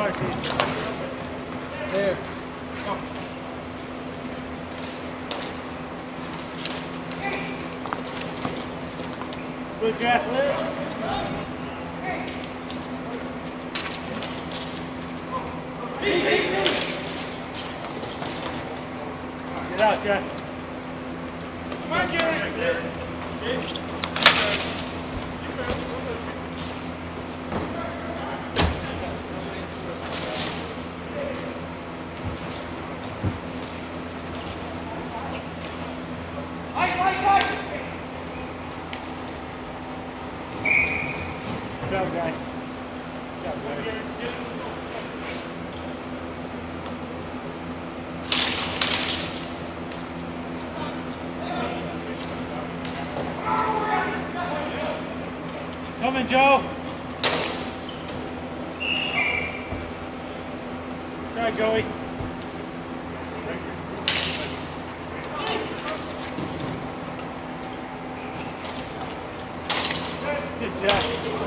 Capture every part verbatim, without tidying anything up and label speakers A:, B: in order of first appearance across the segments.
A: There. Good, Jeff. Get out, Jeff. Come on, Gary. Good job, guy. Good job, guy. Coming, Joe. Try, Joey. Good job.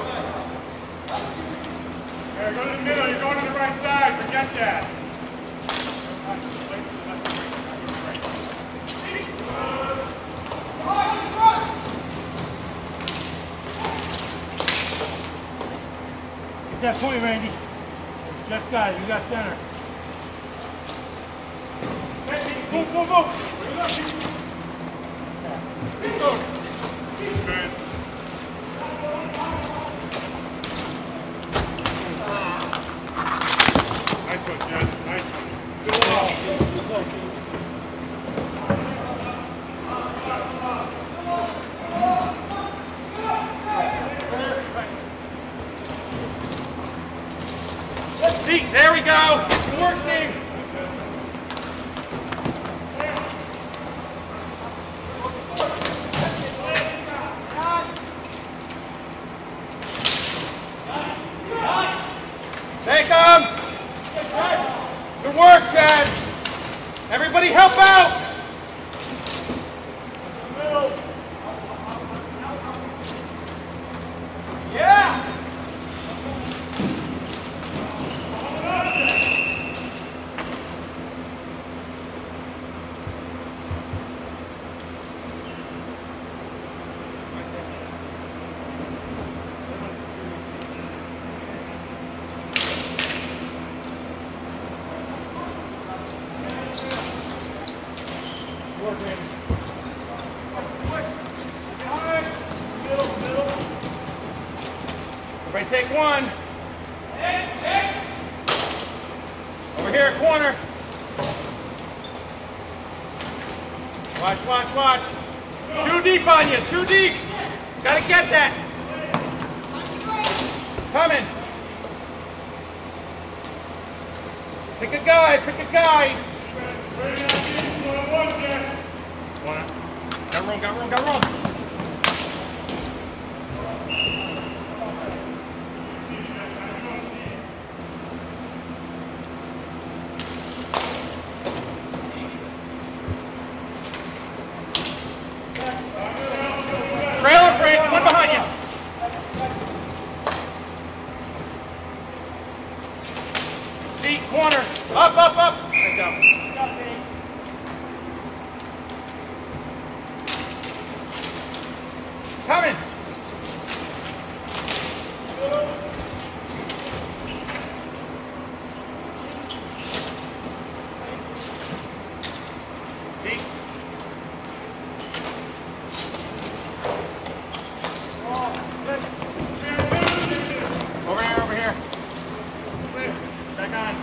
A: Here, go to the middle. You're going to the right side. Forget that. Get that point, Randy. Jeff's got it. You got center. Move, move, move. Go. Good. Nice one, Jeff. Nice one. Good ball. Good ball. Pete, there we go. Good work, Steve. Take them. Good work, Chad. Everybody help out. Yeah. Everybody take one. Over here, corner. Watch, watch, watch. Too deep on you, too deep. Gotta get that. Coming. Pick a guy, pick a guy. Got room, got room, got room. Trailer, Frank, one behind you. Feet, corner, up, up, up. There you go. Coming. Feet. Over here, over here. Back on.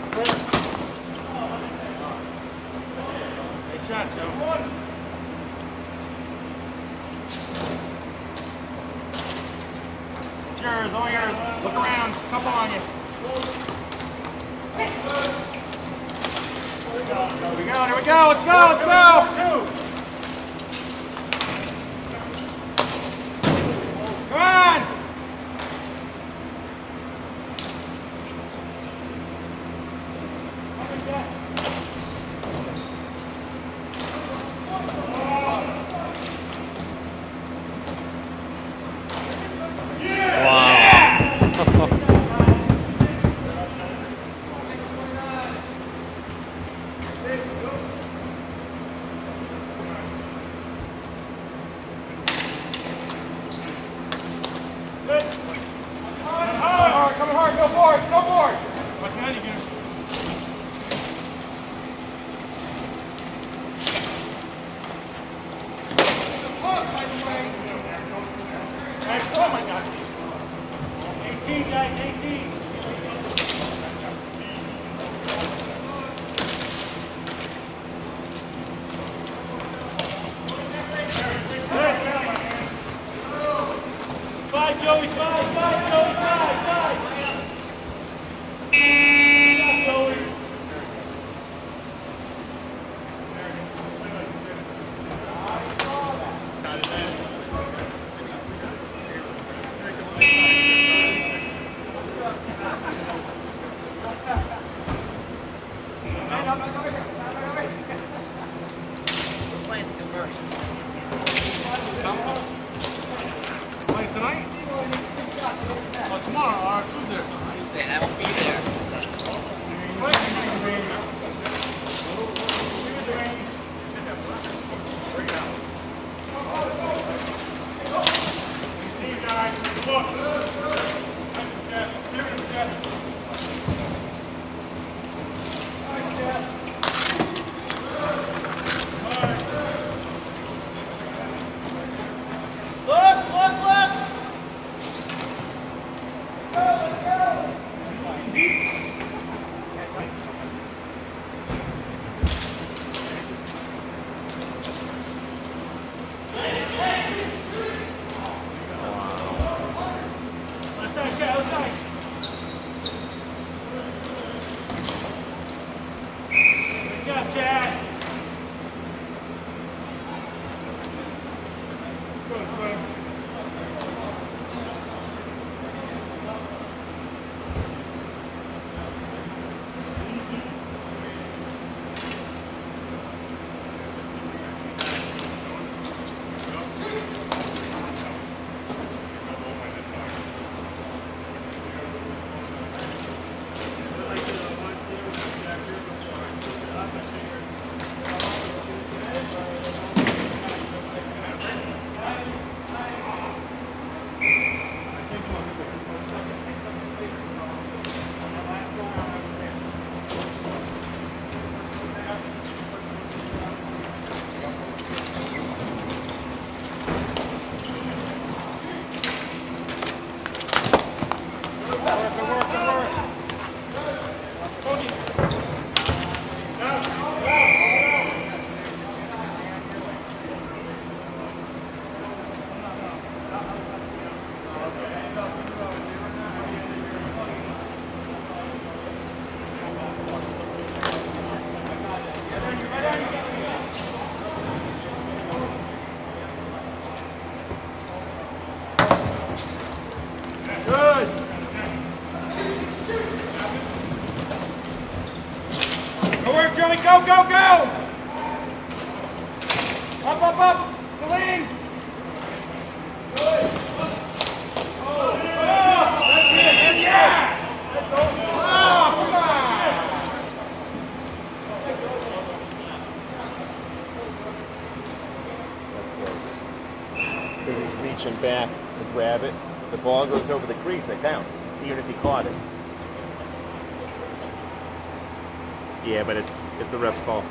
A: Nice shot, Joe. It's yours, all yours. Look around. Couple on you. There we go, there we go. Let's go, let's go. Come on. coming, go, go, go! Up, up, up! Still in! Good. Oh, oh, that's it, yeah! Oh, come on!
B: That's close. Because he's reaching back to grab it. The ball goes over the crease, it counts, even if he caught it. Yeah, but it, it's the ref's call.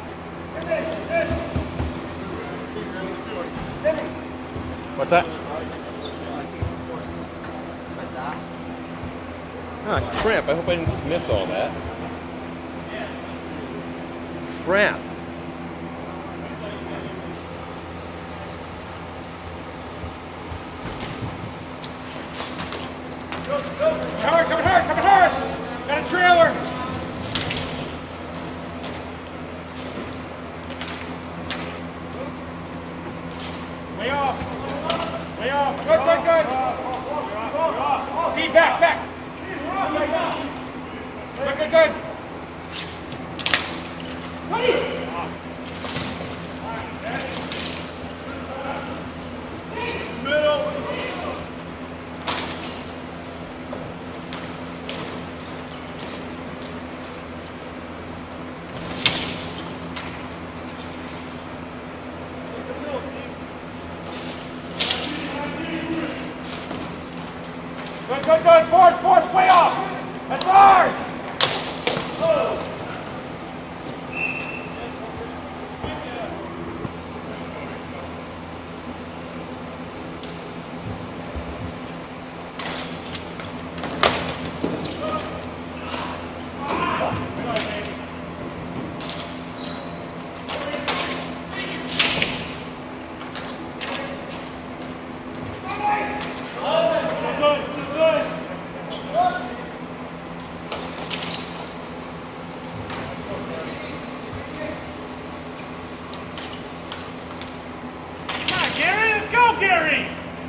B: What's that? Ah, crap. I hope I didn't just miss all that. Crap.
A: Hard, coming hard, coming hard! Got a trailer! Way off! Way off! Good, good, good! Feed back, back! Good, good, good! Middle! Good, good, good. Force, force, way off. That's ours. Oh. Gary!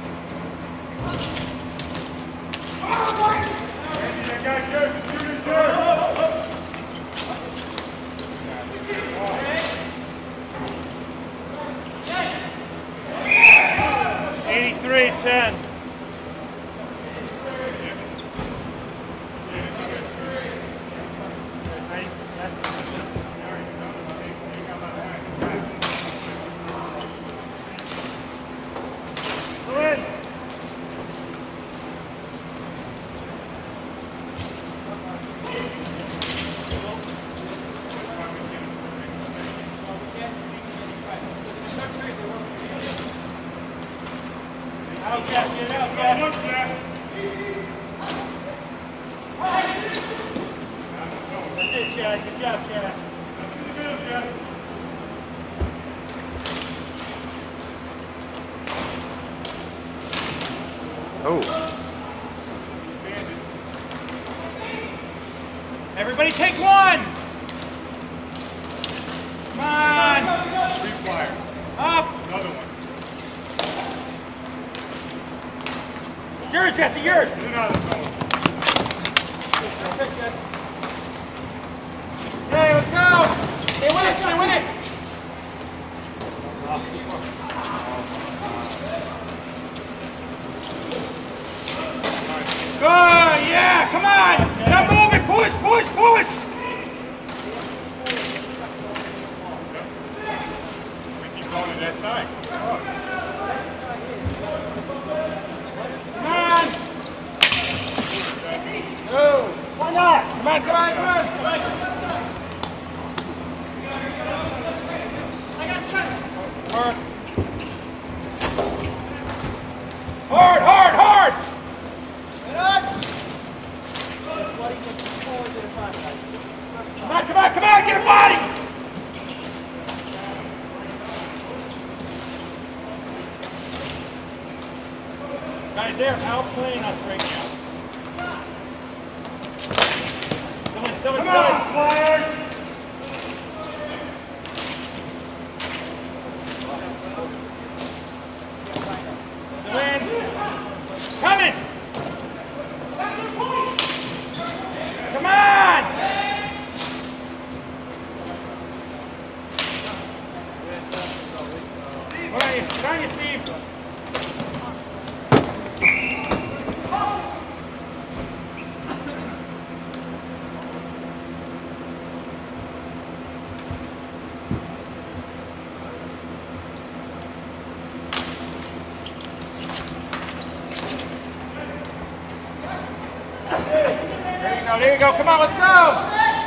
A: eighty-three ten. Out, Jeff, get out, Jeff. Jeff. That's it, Chad. Good job, Chad. Good, Jeff.
B: Oh.
A: Everybody take one. Come on.
C: Free flyer.
A: Up.
C: Another one.
A: Yours, Jesse, yours!
C: Get it out of the zone.
A: Hey, let's go! Stay with it, stay with it! Good, yeah, come on! Now move it, push, push, push!
C: We keep going to that side.
A: No, why not? Come on, come on, come on. I got seven. Work. Hard, hard, hard. Come on, come on, come on, get a body. Guys, they're outplaying us right now. Come on, Flyer! Win! Coming! Come on! on you. Get on you, Steve. There you go, there you go. Come on, let's go.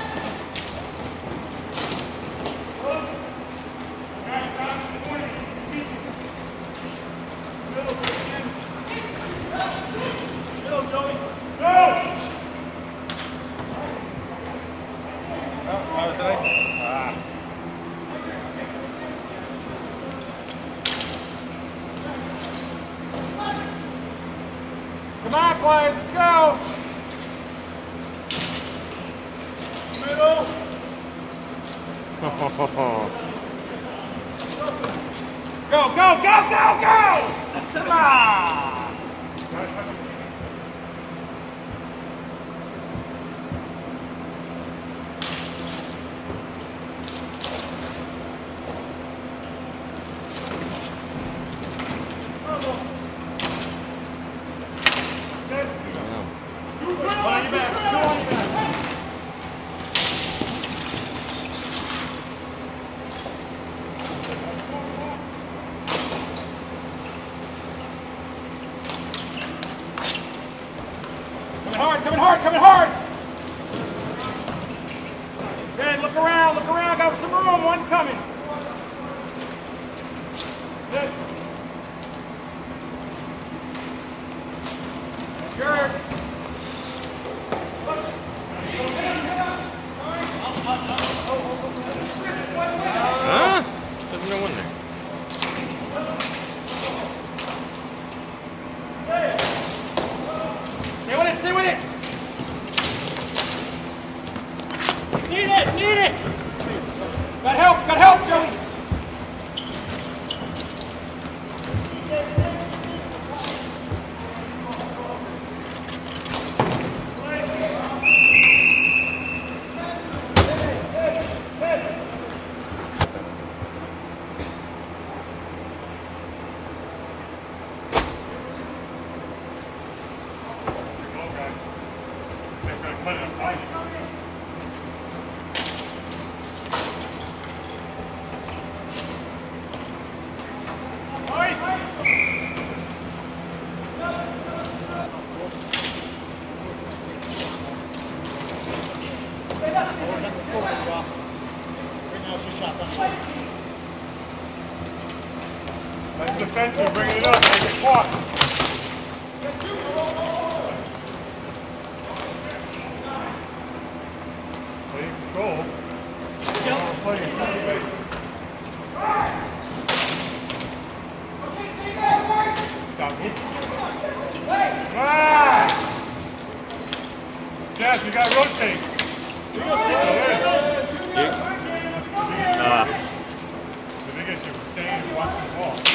A: Come on, players, let's go! Middle! Go, go, go, go, go! Come on! Coming hard, coming hard! Good, look around, look around, got some room, one coming. Good. Good.
B: Huh? There's no one there.
A: Stay with it, stay with it! Need it, need it! Got help, got help, Joey!
C: Like the fence, you're bringing it up, make it walk. Play control. Play control. Stop it. Ah! Jeff, you got to rotate.
B: Uh,
C: The biggest, you're staying and watching the ball.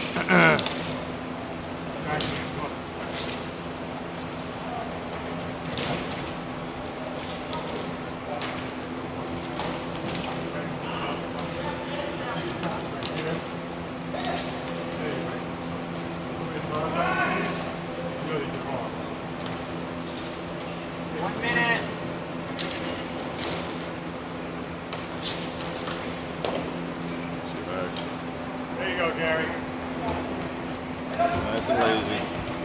A: One minute.
C: There you go, Gary.
B: nice and lazy.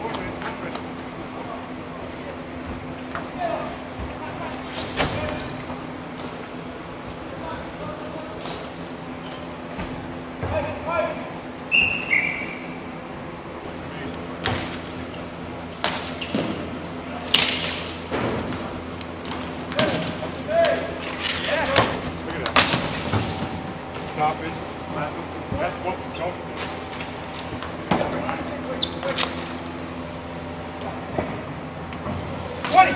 C: Stop it. That's what we're talking about.
A: twenty!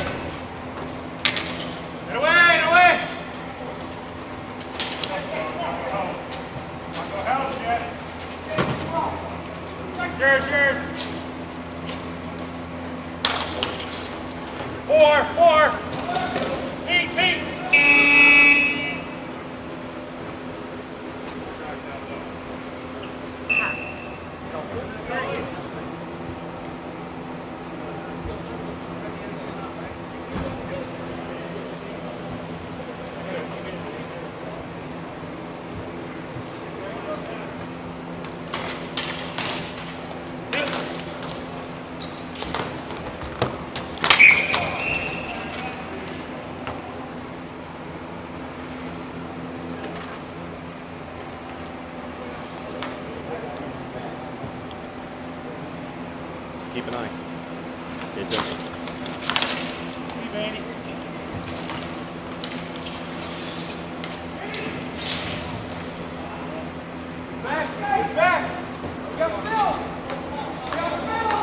A: Get away, get away!
C: Go help, Jet.
A: Cheers, cheers! Four, four! Feet, feet! Ah.
B: keep an eye. Stay tuned.
A: Hey, Manny. Back, back, back. We got Phil. We got Phil.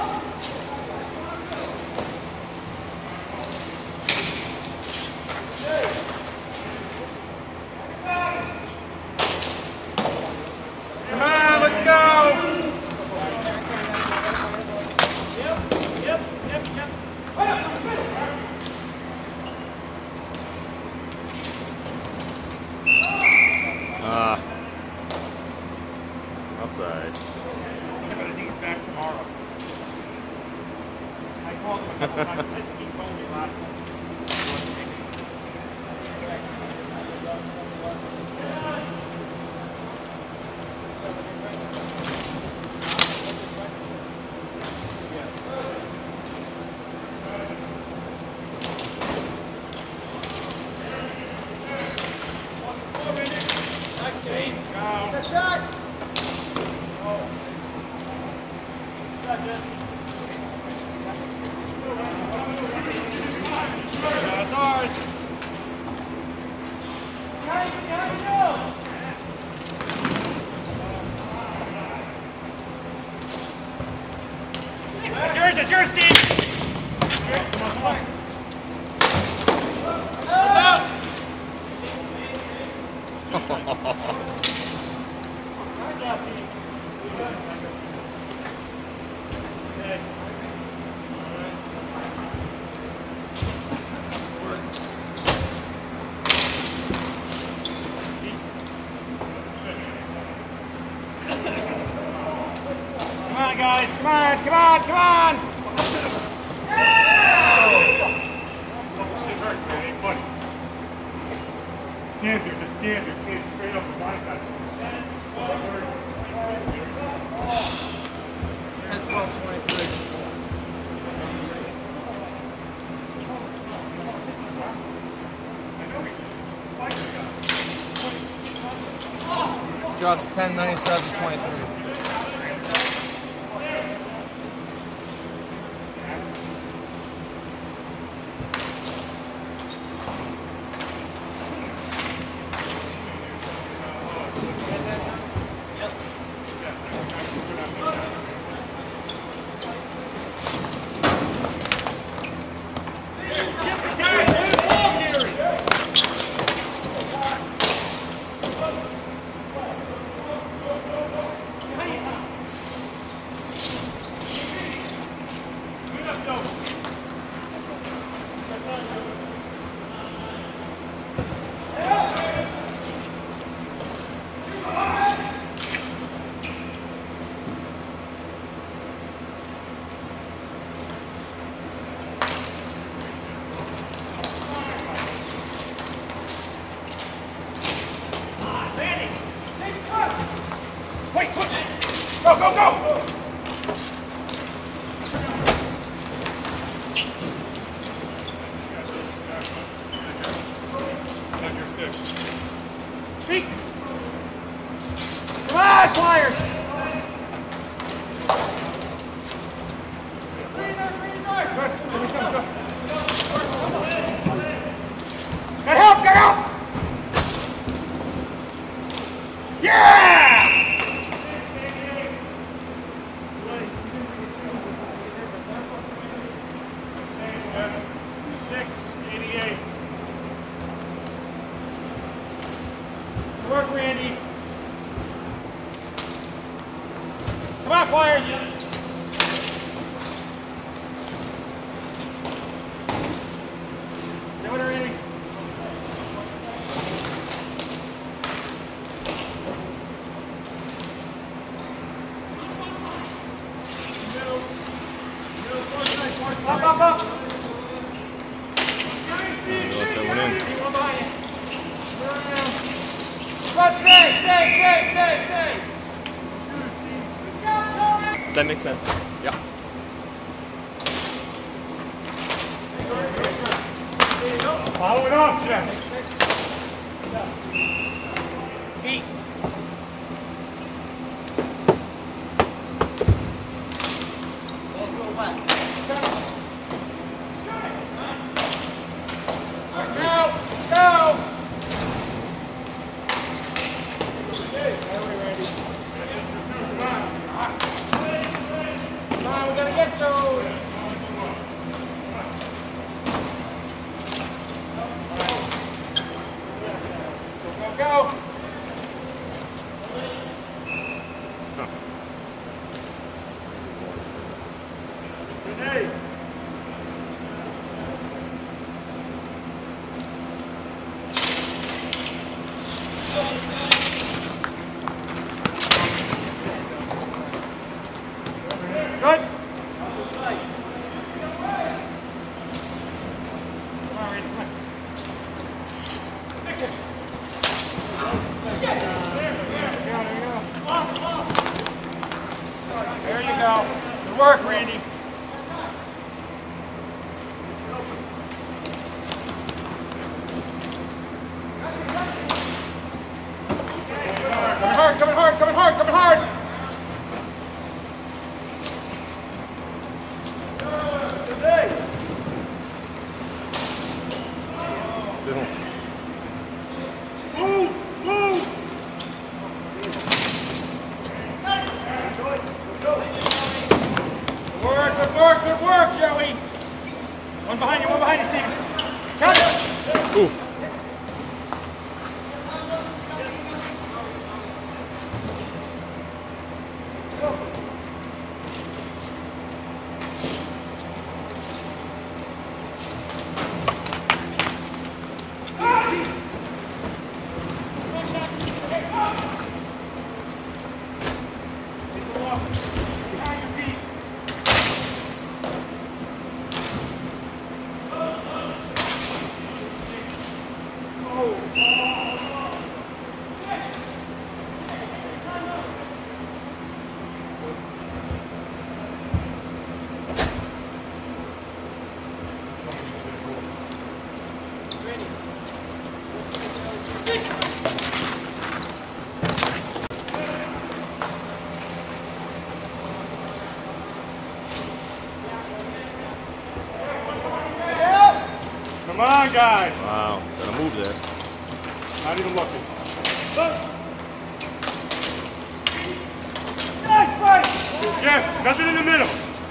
A: Come on, let's go. Yep, yep, yep, yep.
B: Ah. Upside.
A: I'm going to need back tomorrow. I called him a couple times. I think he told me last time. Good shot! Oh. That's ours. Behind you, behind you! That's yours, that's yours, Steve! Come on, come on. Come on, guys, come on, come on, come on!
C: Stand there, just stand there, stand straight up the line.
A: ten, twelve, twenty-three. Just ten, ninety-seven, twenty-three. Wait, wait! Go, go, go! Speak! Come on, Flyers! Get help, get help! Yeah! six eighty-eight. Good work, Randy. Come on, Flyers. Get with her, Randy. Up, up, up. Stay, stay, stay, stay, stay.
B: That makes sense. Yeah.
C: Follow it up, Jeff.
A: Eight. Ball's a little wet. Go.
C: Hey.
A: Good. There you go. Good work, Randy. Coming hard, coming hard, coming hard, coming hard. Move, move. Good work, good work, good work, Joey. One behind you, one behind you, Steven. Cut it.
B: Ooh.
C: Come on, guys.
B: Wow, gotta move there.
C: Not even looking.
A: Nice fight.
C: Jeff, nothing in the middle.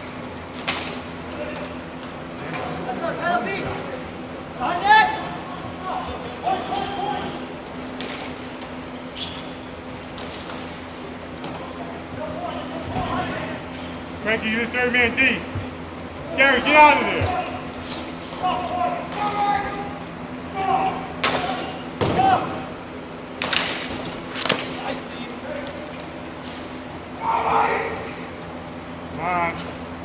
C: Frankie, you're the third man D. Gary, get out of there. Come on.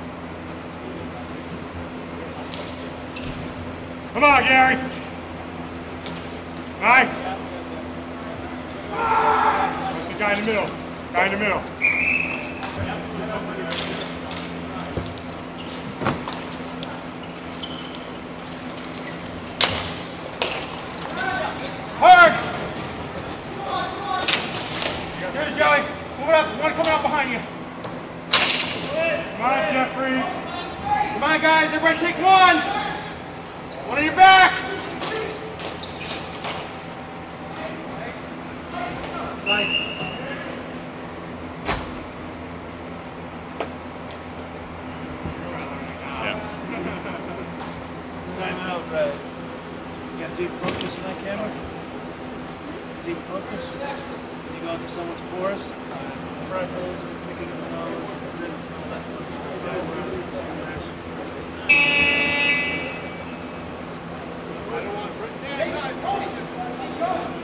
C: Come on, Gary. Nice. That's the guy in the middle. Guy in the middle.
A: Hard. Here's Joey. Move it up. One coming up behind you.
C: Come on, Jeffrey.
A: Come on, guys. Everybody take one. One on your back. Nice.
D: Time out, Brad. You got deep focus on that camera? Deep focus? When you go into someone's pores, freckles, and picking of the nose, zits, and all that fun stuff.
C: I don't want to Hey, Tony! Keep going!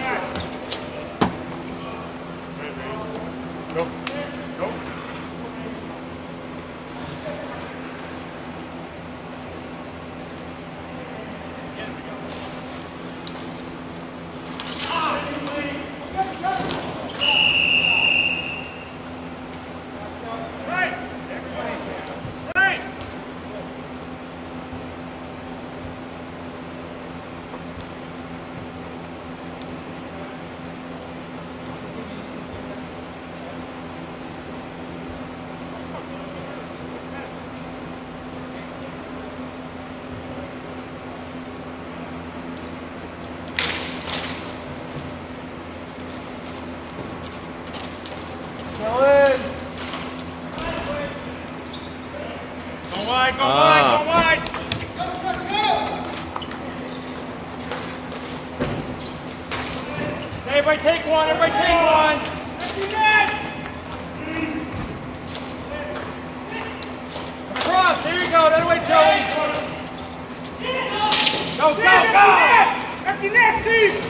C: Go. Go.
A: Everybody take one, everybody take one. Across, there you go, that way, Joey. Go, go, go! Empty net, Steve!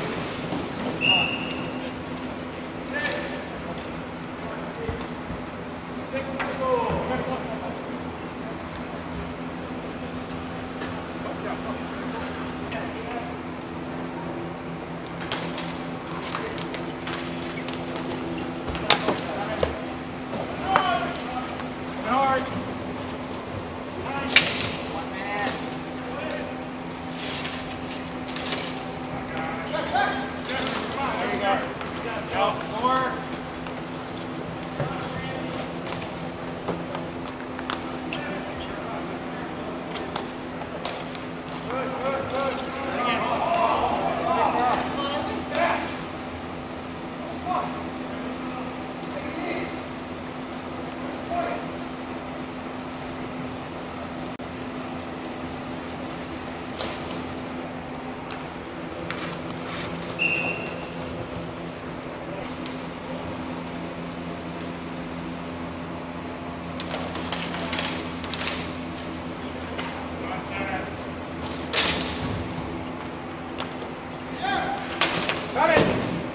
A: Got it!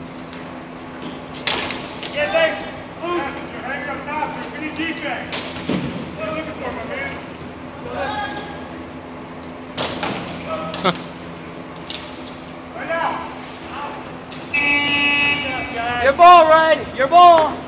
A: Yeah, thanks! Loose! You're hanging up top, we need defense! What are you looking for, my man? Right now!
E: Your ball, Red! Your ball!